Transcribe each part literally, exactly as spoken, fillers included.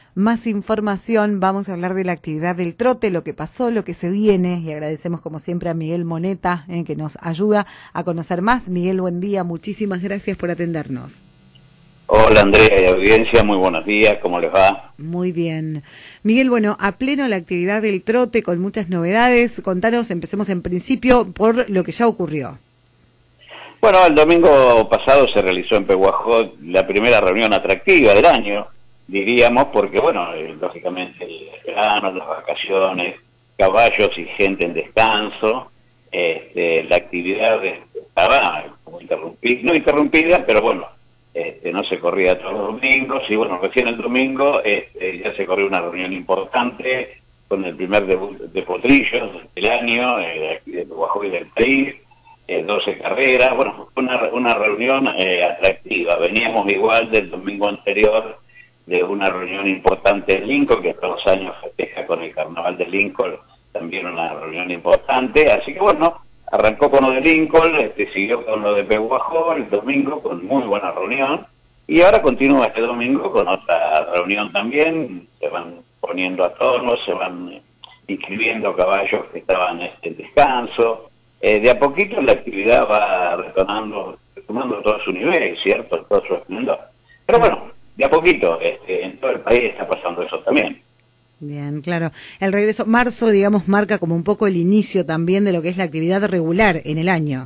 más información. Vamos a hablar de la actividad del trote, lo que pasó, lo que se viene, y agradecemos como siempre a Miguel Moneta, eh, que nos ayuda a conocer más. Miguel, buen día, muchísimas gracias por atendernos. Hola Andrea y audiencia, muy buenos días, ¿cómo les va? Muy bien. Miguel, bueno, a pleno la actividad del trote con muchas novedades. Contanos, empecemos en principio por lo que ya ocurrió. Bueno, el domingo pasado se realizó en Pehuajó la primera reunión atractiva del año, diríamos, porque bueno, eh, lógicamente el verano, las vacaciones, caballos y gente en descanso, este, la actividad estaba como interrumpida, no interrumpida, pero bueno, Este, no se corría todos los domingos, y bueno, recién el domingo este, ya se corrió una reunión importante con el primer debut de potrillos del año, eh, aquí de Pehuajó y del país, eh, doce carreras, bueno, fue una, una reunión eh, atractiva. Veníamos igual del domingo anterior de una reunión importante en Lincoln, que todos los años festeja con el Carnaval de Lincoln, también una reunión importante, así que bueno, arrancó con lo de Lincoln, este, siguió con lo de Pehuajó el domingo con muy buena reunión, y ahora continúa este domingo con otra reunión también. Se van poniendo a tono, se van inscribiendo caballos que estaban este, en descanso. Eh, de a poquito la actividad va retornando, retomando todo su nivel, ¿cierto? Todo su esplendor. Pero bueno, de a poquito, este, en todo el país está pasando eso también. Bien, claro. El regreso, marzo, digamos, marca como un poco el inicio también de lo que es la actividad regular en el año.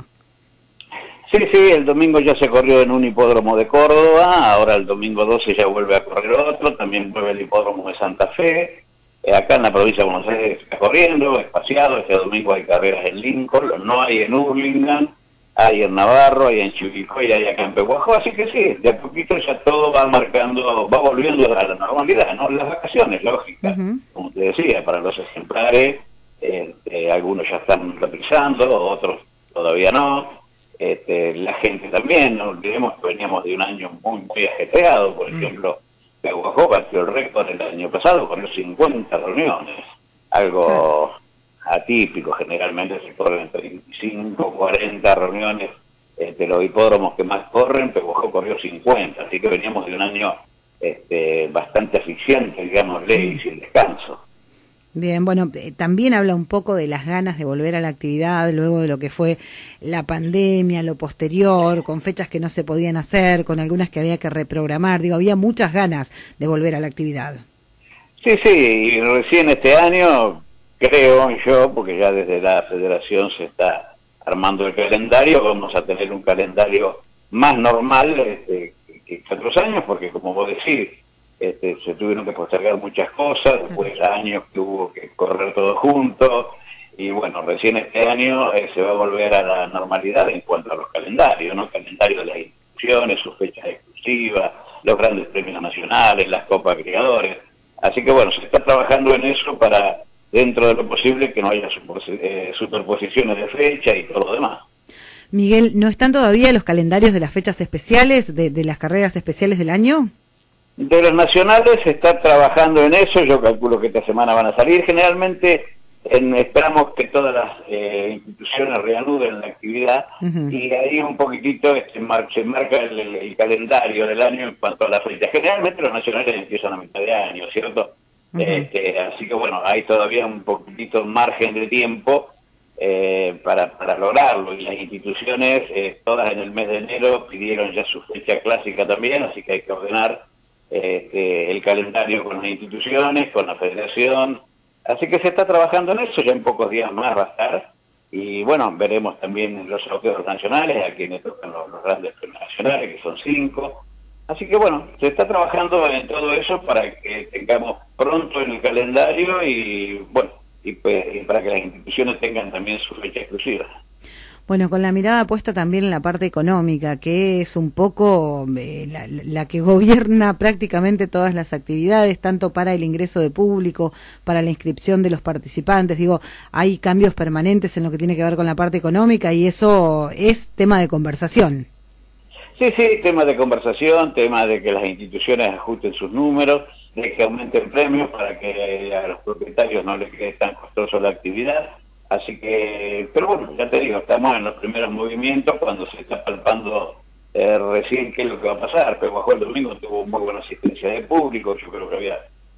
Sí, sí, el domingo ya se corrió en un hipódromo de Córdoba, ahora el domingo doce ya vuelve a correr otro, también vuelve el hipódromo de Santa Fe. Eh, acá en la provincia de Buenos Aires está corriendo, espaciado, este domingo hay carreras en Lincoln, no hay en Hurlingham, hay en Navarro, hay en Chivilcoy, hay acá en Pehuajó, así que sí, de a poquito ya todo va marcando, va volviendo a la normalidad, ¿no? Las vacaciones, lógica, uh-huh. Como te decía, para los ejemplares, eh, eh, algunos ya están reprisando, otros todavía no, este, la gente también, no olvidemos que veníamos de un año muy, muy ajetreado, por uh-huh. ejemplo, Pehuajó batió el récord el año pasado con cincuenta reuniones, algo... Sí. atípico. Generalmente se corren treinta y cinco, cuarenta reuniones de los hipódromos que más corren, Pehuajó corrió cincuenta, así que veníamos de un año este, bastante eficiente, digámosle, y sin descanso. Bien, bueno, eh, también habla un poco de las ganas de volver a la actividad luego de lo que fue la pandemia, lo posterior, con fechas que no se podían hacer, con algunas que había que reprogramar, digo, había muchas ganas de volver a la actividad. Sí, sí, y recién este año... creo yo, porque ya desde la federación se está armando el calendario, vamos a tener un calendario más normal este, que, que otros años, porque como vos decís, este, se tuvieron que postergar muchas cosas, después años que hubo que correr todo junto, y bueno, recién este año eh, se va a volver a la normalidad en cuanto a los calendarios, ¿no? El calendario de las instituciones, sus fechas exclusivas, los grandes premios nacionales, las copas agregadores, así que bueno, se está trabajando en eso para... dentro de lo posible que no haya superposiciones de fecha y todo lo demás. Miguel, ¿no están todavía los calendarios de las fechas especiales, de, de las carreras especiales del año? De los nacionales se está trabajando en eso, yo calculo que esta semana van a salir. Generalmente en, esperamos que todas las eh, instituciones reanuden la actividad, uh-huh. y ahí un poquitito este, mar, se marca el, el, el calendario del año en cuanto a las fechas. Generalmente los nacionales empiezan a mitad de año, ¿cierto? Uh-huh. Este, así que bueno, hay todavía un poquitito margen de tiempo eh, para, para lograrlo, y las instituciones eh, todas en el mes de enero pidieron ya su fecha clásica también, así que hay que ordenar este, el calendario con las instituciones, con la federación, así que se está trabajando en eso, ya en pocos días más va a estar, y bueno, veremos también los sorteos nacionales, a quienes tocan los, los grandes premios nacionales, que son cinco. Así que bueno, se está trabajando en todo eso para que tengamos pronto en el calendario y bueno, y, pues, y para que las instituciones tengan también su fecha exclusiva. Bueno, con la mirada puesta también en la parte económica, que es un poco eh, la, la que gobierna prácticamente todas las actividades, tanto para el ingreso de público, para la inscripción de los participantes. Digo, hay cambios permanentes en lo que tiene que ver con la parte económica y eso es tema de conversación. Sí, sí, tema de conversación, tema de que las instituciones ajusten sus números, de que aumenten premios para que a los propietarios no les quede tan costoso la actividad. Así que, pero bueno, ya te digo, estamos en los primeros movimientos cuando se está palpando eh, recién qué es lo que va a pasar. Pehuajó el domingo tuvo muy buena asistencia de público, yo creo que había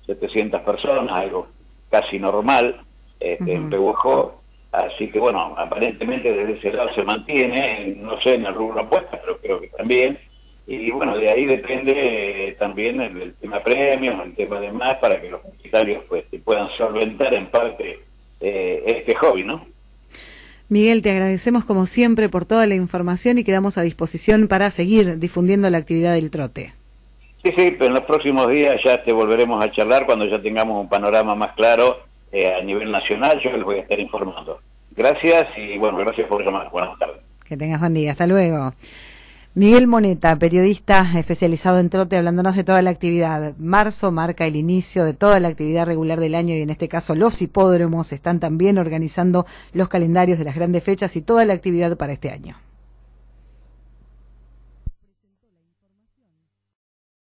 setecientas personas, algo casi normal este, uh-huh. en Pehuajó. Así que bueno, aparentemente desde ese lado se mantiene, no sé en el rubro apuesta, pero creo que también. Y bueno, de ahí depende eh, también el, el tema premios, el tema de más, para que los publicitarios pues puedan solventar en parte eh, este hobby, ¿no? Miguel, te agradecemos como siempre por toda la información y quedamos a disposición para seguir difundiendo la actividad del trote. Sí, sí, pero en los próximos días ya te volveremos a charlar cuando ya tengamos un panorama más claro eh, a nivel nacional. Yo les voy a estar informando. Gracias y bueno, gracias por llamar. Buenas tardes. Que tengas buen día. Hasta luego. Miguel Moneta, periodista especializado en trote, hablándonos de toda la actividad. Marzo marca el inicio de toda la actividad regular del año y en este caso los hipódromos están también organizando los calendarios de las grandes fechas y toda la actividad para este año.